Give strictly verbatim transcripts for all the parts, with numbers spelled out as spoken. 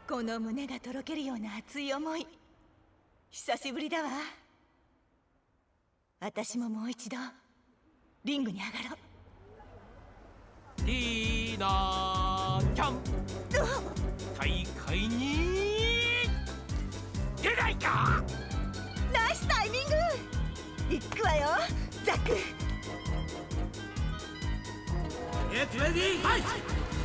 この胸がとろけるような熱い思い、久しぶりだわ。私ももう一度リングに上がろう。 ティーナちゃん、大会に出ないか。 ナイスタイミング。行くわよザック。 ゲットレディーファイト。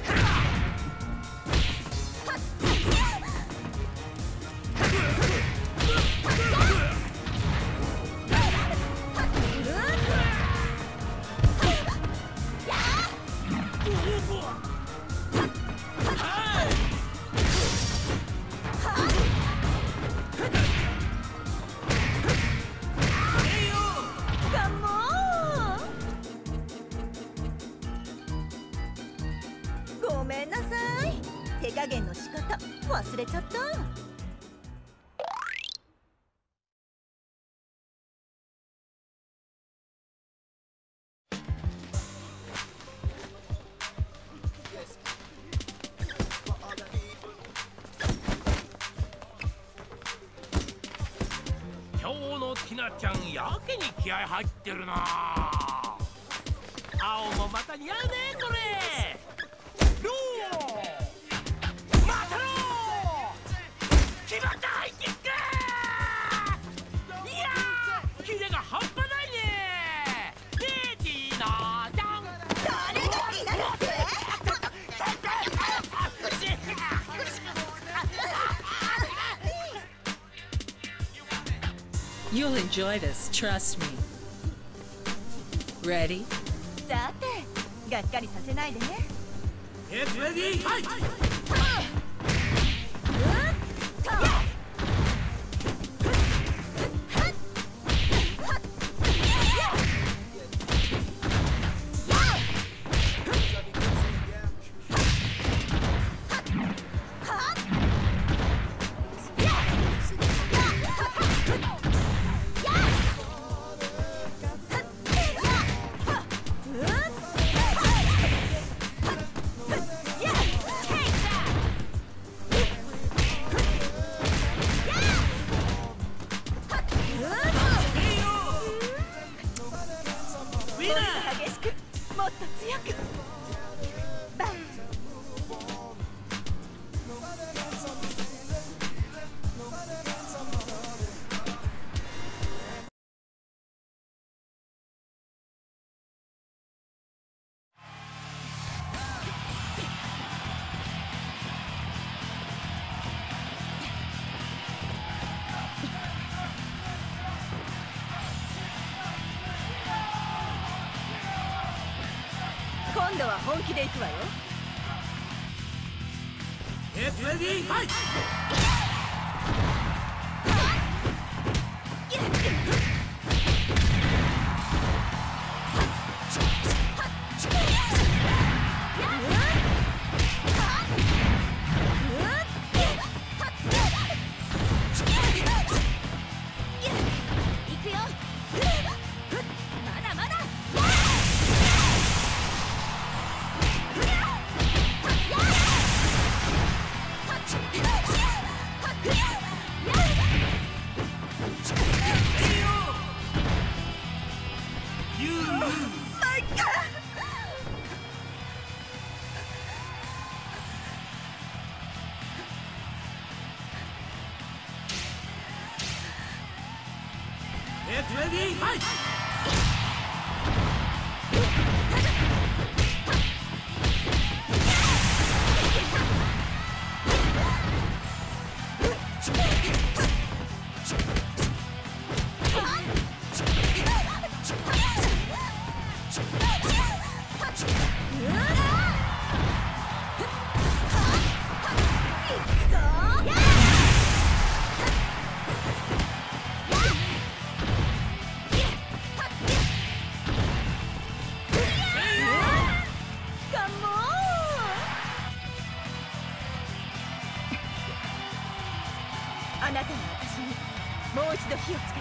ごめんなさい、手加減の仕方忘れちゃった。 今日のティナちゃんやけに気合入ってるな。青もまた似合うねこれ。ローまたロー決まった。ハイキック。いやーキレが半端ないね。ねえティーナちゃん。 誰がティーナだって。 You'll enjoy this, trust me. Ready? さて、がっかりさせないでね。 Get ready, fight! 激しく、もっと強く。バン。今度は本気で行くわよ。 Get ready, fight! 行くよ。まだまだ。 Get ready, fight! あなたが私にもう一度火をつけて。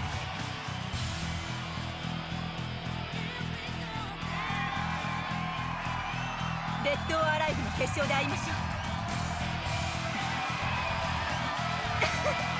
デッド・オア・アライブの決勝で会いましょう。 ー